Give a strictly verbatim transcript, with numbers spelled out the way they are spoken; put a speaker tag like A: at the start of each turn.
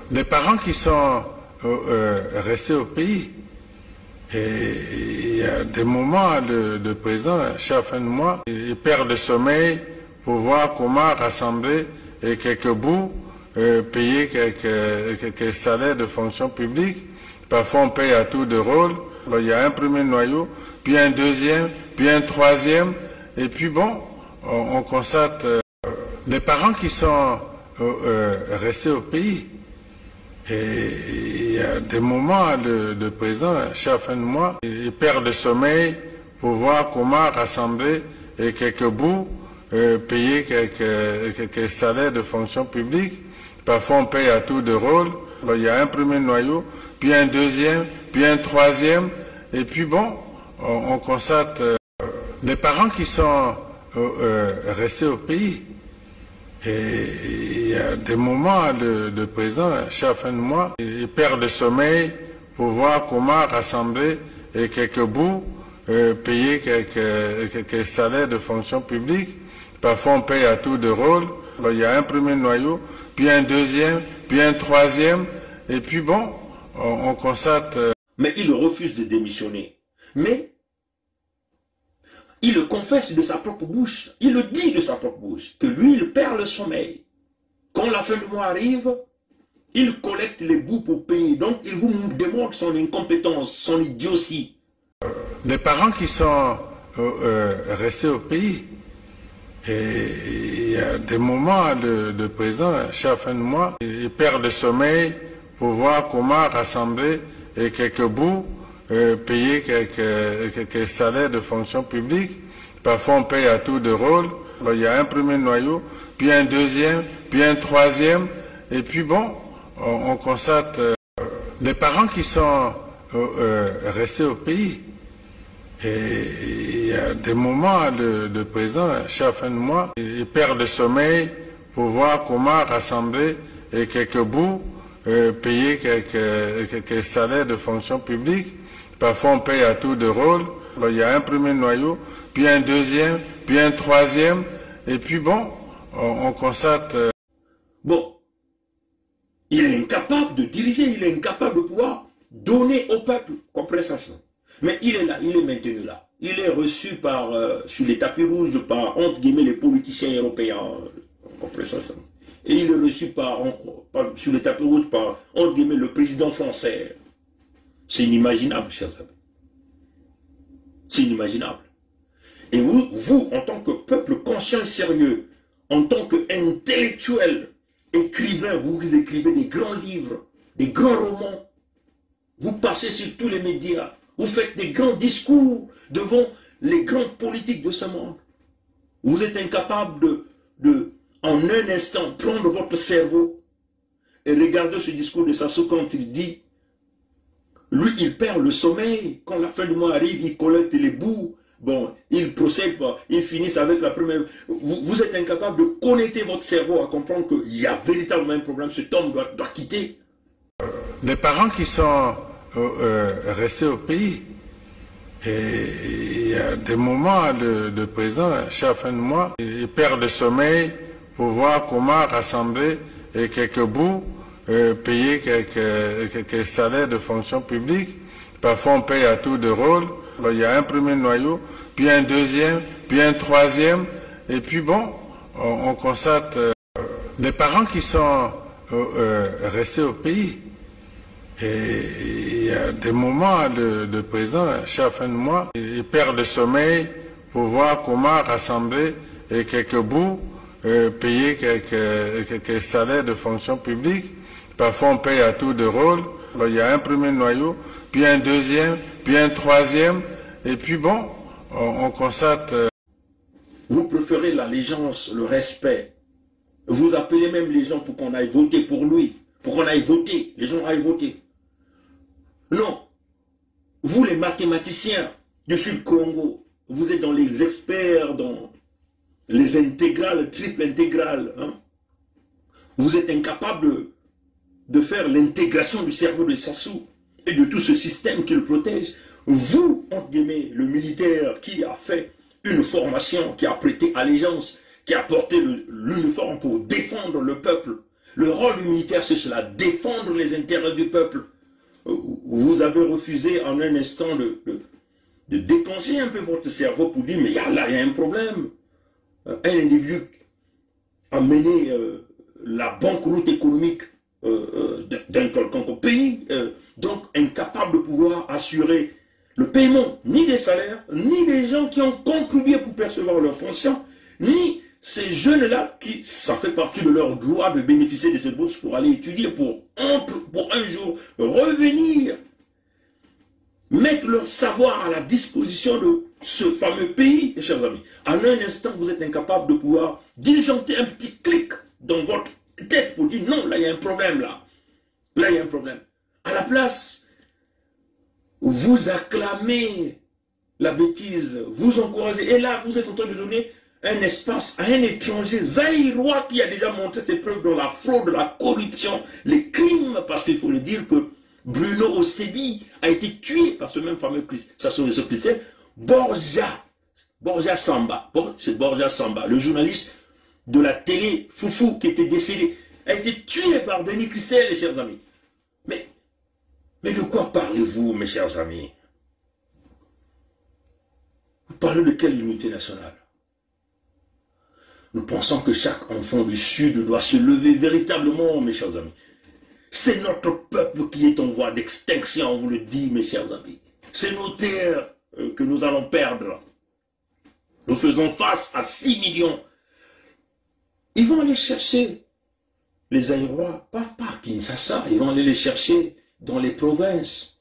A: des parents qui sont euh, restés au pays. Et il y a des moments, le, le président, chaque fin de mois, il perd le sommeil pour voir comment rassembler quelques bouts, euh, payer quelques, quelques salaires de fonction publique. Parfois on paye à tour de rôle. Il y a un premier noyau, puis un deuxième, puis un troisième, et puis bon, on, on constate euh, des parents qui sont euh, restés au pays. Et il y a des moments, le, le président, chaque fin de mois, il perd le sommeil pour voir comment rassembler quelques bouts, euh, payer quelques, quelques salaires de fonction publique. Parfois on paye à tour de rôle. Il y a un premier noyau, puis un deuxième, puis un troisième, et puis bon, on, on constate euh, des parents qui sont euh, restés au pays. Et il y a des moments, le, le président, chaque fin de mois, il perd le sommeil pour voir comment rassembler quelques bouts, euh, payer quelques, quelques salaires de fonction publique. Parfois on paye à tour de rôle. Il y a un premier noyau, puis un deuxième, puis un troisième, et puis bon, on, on constate... Euh...
B: Mais il refuse de démissionner. Mais il le confesse de sa propre bouche, il le dit de sa propre bouche, que lui, il perd le sommeil. Quand la fin du mois arrive, il collecte les bouts pour payer. Donc, il vous démontre son incompétence, son idiotie.
A: Des parents qui sont euh, restés au pays. Et il y a des moments, le, le président, chaque fin de mois, il perd le sommeil pour voir comment rassembler quelques bouts, euh, payer quelques, quelques salaires de fonction publique. Parfois on paye à tour de rôle. Il y a un premier noyau, puis un deuxième, puis un troisième, et puis bon, on, on constate euh, des parents qui sont euh, restés au pays. Et il y a des moments, le, le président, chaque fin de mois, il perd le sommeil pour voir comment rassembler quelques bouts, euh, payer quelques, quelques salaires de fonction publique. Parfois on paye à tour de rôle. Il y a un premier noyau, puis un deuxième, puis un troisième, et puis bon, on, on constate... Euh...
B: Bon, il est incapable de diriger, il est incapable de pouvoir donner au peuple, compréhension. Mais il est là, il est maintenu là. Il est reçu par, euh, sur les tapis rouges par, entre guillemets, les politiciens européens. Euh, et il est reçu par, par, sur les tapis rouges par, entre guillemets, le président français. C'est inimaginable, chers amis. C'est inimaginable. Et vous, vous, en tant que peuple conscient et sérieux, en tant qu'intellectuel, écrivain, vous écrivez des grands livres, des grands romans, vous passez sur tous les médias, vous faites des grands discours devant les grands politiques de ce monde. Vous êtes incapable de, de, en un instant, prendre votre cerveau et regarder ce discours de Sassou quand il dit, lui, il perd le sommeil. Quand la fin du mois arrive, il collecte les bouts. Bon, il procède, il finit avec la première... Vous, vous êtes incapable de connecter votre cerveau à comprendre qu'il y a véritablement un problème. Cet homme doit, doit quitter.
A: Les parents qui sont... Euh, restés au pays. Et il y a des moments, le, le président, chaque fin de mois, il perd le sommeil pour voir comment rassembler quelques bouts, euh, payer quelques, quelques salaires de fonction publique. Parfois on paye à tour de rôle. Il y a un premier noyau, puis un deuxième, puis un troisième, et puis bon, on, on constate euh, des parents qui sont euh, restés au pays. Et il y a des moments, le, le président, chaque fin de mois, il perd le sommeil pour voir comment rassembler quelques bouts, euh, payer quelques, quelques salaires de fonction publique. Parfois on paye à tour de rôle. Il y a un premier noyau, puis un deuxième, puis un troisième, et puis bon, on, on constate... Euh...
B: Vous préférez l'allégeance, le respect. Vous appelez même les gens pour qu'on aille voter pour lui, pour qu'on aille voter, les gens aillent voter. Non, vous les mathématiciens du Sud-Congo, vous êtes dans les experts, dans les intégrales, triple intégrales. Hein? Vous êtes incapable de faire l'intégration du cerveau de Sassou et de tout ce système qui le protège. Vous, entre guillemets, le militaire qui a fait une formation, qui a prêté allégeance, qui a porté l'uniforme pour défendre le peuple, Le rôle du militaire, c'est cela, défendre les intérêts du peuple. Vous avez refusé en un instant de, de, de déconseiller un peu votre cerveau pour dire, mais y a, là, il y a un problème. Un individu a mené euh, la banqueroute économique euh, euh, d'un quelconque pays, euh, donc incapable de pouvoir assurer le paiement ni des salaires, ni des gens qui ont contribué pour percevoir leurs fonctions, ni ces jeunes-là qui, ça fait partie de leur droit de bénéficier de cette bourse pour aller étudier, pour, pour un jour revenir, mettre leur savoir à la disposition de ce fameux pays, mes chers amis. En un instant, vous êtes incapable de pouvoir diligenter un petit clic dans votre tête pour dire non, là il y a un problème là. Là il y a un problème. À la place, vous acclamez la bêtise, vous encouragez, et là vous êtes en train de donner un espace à un étranger zaïrois qui a déjà montré ses preuves dans la fraude, la corruption, les crimes, parce qu'il faut le dire que Bruno Osebi a été tué par ce même fameux Christian, Borja, Borja Samba, c'est Borja Samba, le journaliste de la télé Foufou qui était décédé, a été tué par Denis Christel, les chers amis. Mais, mais de quoi parlez-vous, mes chers amis? Vous parlez de quelle unité nationale? Nous pensons que chaque enfant du Sud doit se lever véritablement, mes chers amis. C'est notre peuple qui est en voie d'extinction, on vous le dit, mes chers amis. C'est nos terres euh, que nous allons perdre. Nous faisons face à six millions. Ils vont aller chercher les Aïrois, pas par Kinshasa, ils vont aller les chercher dans les provinces.